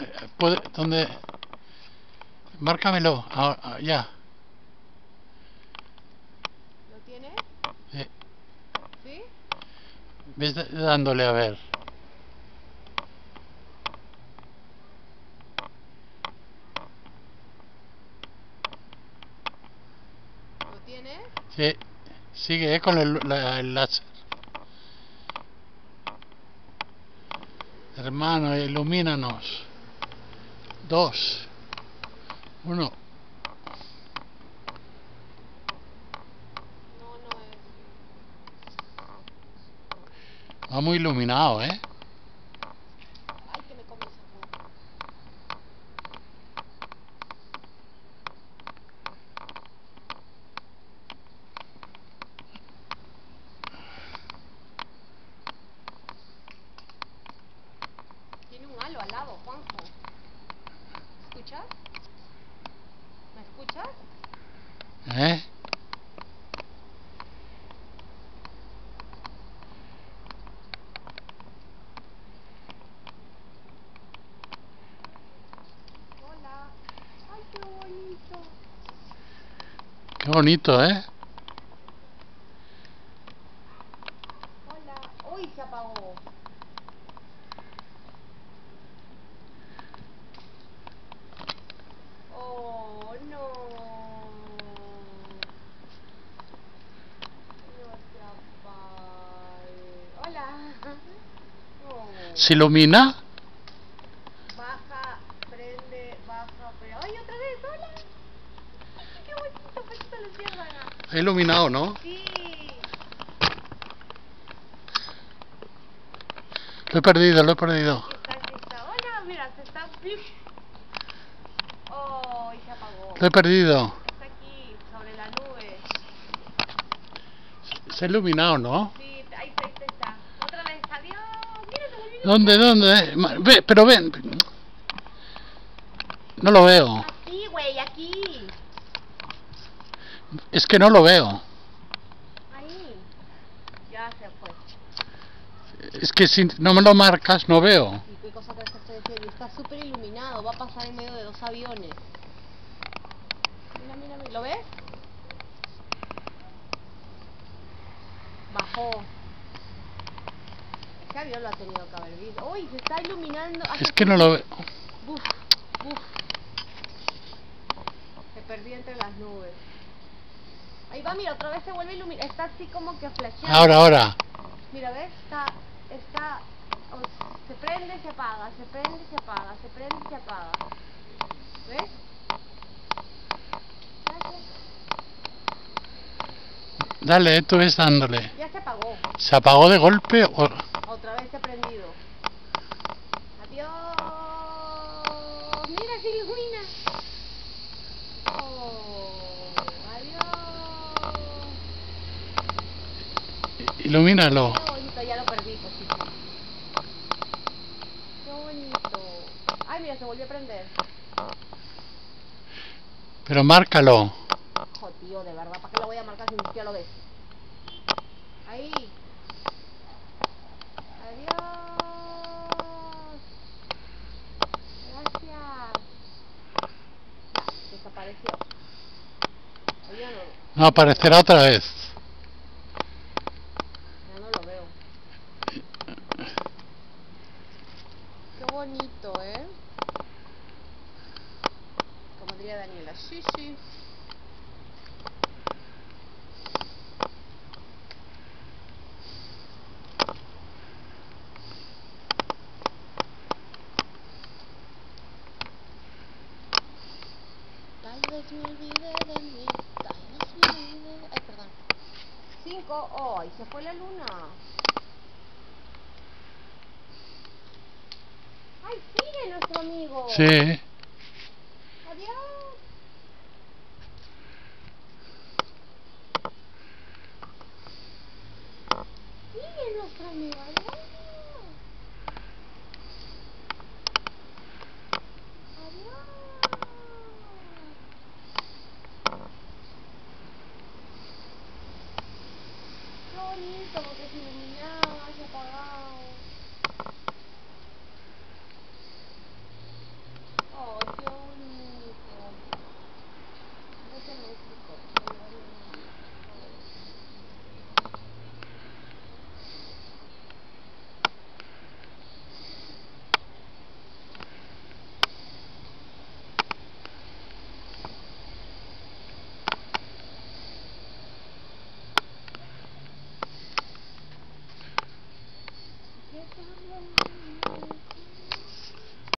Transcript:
¿Dónde? Márcamelo, ahora, ya. ¿Lo tienes? Sí. ¿Sí? Ves dándole a ver. ¿Lo tienes? Sí. Sigue con el láser. Hermano, ilumínanos. 2, 1. No, no es. Va muy iluminado, ¿eh? Ay, que me come el sapo. Tiene un halo al lado, Juanjo. ¿Escuchas? ¿Me escuchas? ¿Eh? Hola. Ay, qué bonito. Qué bonito, ¿eh? Hola. Uy, se apagó. Oh, no. No se apague. Hola. Oh. ¿Se ilumina? Baja, prende, baja, prende. ¡Ay, otra vez! ¡Hola! ¡Ay, qué bonito! Besito a la luciérnaga. Ha iluminado, ¿no? Sí. Lo he perdido, lo he perdido. Aquí está. Hola, mira, se está... Oh, y se apagó. Lo he perdido. Está aquí, sobre la nube. Se ha iluminado, ¿no? Sí, ahí está. Otra vez, adiós. Mira, se volvió a ¿Dónde, iluminar. dónde? Ve, pero ven. No lo veo. Aquí, güey, aquí. Es que no lo veo. Ahí. Ya se fue. Es que si no me lo marcas, no veo. ¿Y qué cosa crees que estoy diciendo? Está súper iluminado. Va a pasar en medio de 2 aviones. Mira, mira, mira. ¿Lo ves? Bajó. Ese avión lo ha tenido que haber visto. ¡Uy! Se está iluminando. Es que no lo veo. Buf, buf. Se perdió entre las nubes. Ahí va, mira, otra vez se vuelve a iluminar. Está así como que flasheando. Ahora. Mira, ¿ves? Se prende, se apaga, se prende, se apaga, se prende, se apaga. ¿Ves? Dale, tú ves dándole. Ya se apagó. ¿Se apagó de golpe o...? Otra vez se ha prendido. Adiós. Mira, se ilumina. Oh, adiós. Ilumínalo. Qué bonito, ya lo perdí, pues sí. Qué bonito. Ay, mira, se volvió a prender. Pero márcalo. Jo, tío, de verdad, ¿para qué lo voy a marcar si ni siquiera lo ves? Ahí. Adiós. Gracias. Desapareció. Ahí ya No, aparecerá otra vez. ya no lo veo. Qué bonito, ¿eh? Como diría Daniela. Sí, sí. Tal vez me olvide de mí. Tal vez me olvide de... Ay, perdón. 5. Oh, y se fue la luna. ¡Ay, sigue nuestro amigo! Sí. ¡Adiós! Sigue nuestro amigo.